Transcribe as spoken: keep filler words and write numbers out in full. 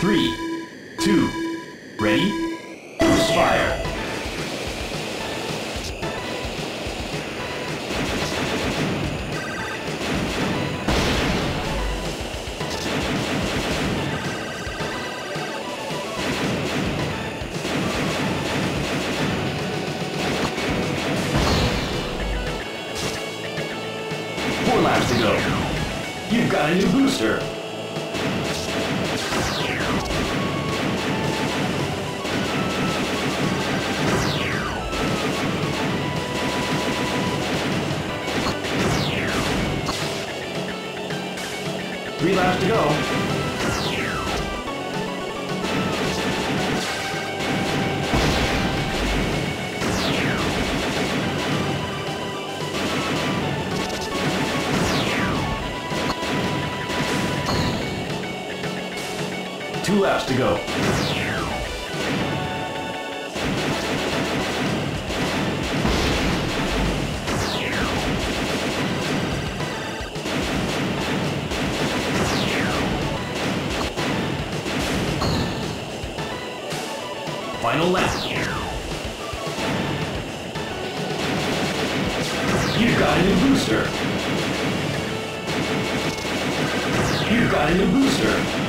Three, two, ready, boost fire. Four laps to go. You've got a new booster. Three laps to go. Two laps to go. Final lap. You've got a new booster. You've got a new booster.